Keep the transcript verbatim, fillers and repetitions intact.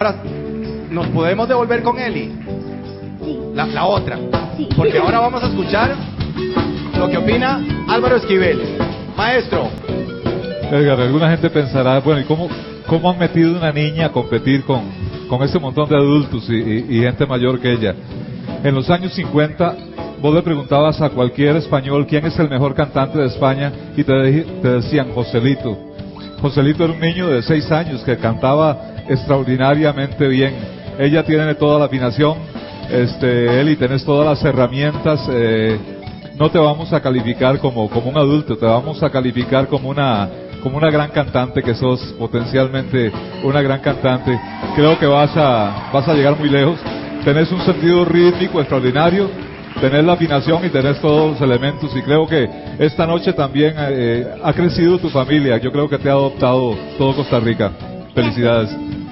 Ahora, ¿nos podemos devolver con Eli? Sí. La, la otra. Sí. Porque ahora vamos a escuchar lo que opina Álvaro Esquivel. Maestro. Edgar, alguna gente pensará, bueno, ¿y cómo, cómo han metido una niña a competir con, con ese montón de adultos y, y, y gente mayor que ella? En los años cincuenta, vos le preguntabas a cualquier español quién es el mejor cantante de España y te, de, te decían Joselito. Joselito era un niño de seis años que cantaba extraordinariamente bien. Ella tiene toda la afinación, este, Eli, tenés todas las herramientas. Eh, no te vamos a calificar como, como un adulto, te vamos a calificar como una, como una gran cantante, que sos potencialmente una gran cantante. Creo que vas a, vas a llegar muy lejos. Tenés un sentido rítmico extraordinario, tenés la afinación y tenés todos los elementos, y creo que esta noche también eh, ha crecido tu familia. Yo creo que te ha adoptado todo Costa Rica. Felicidades.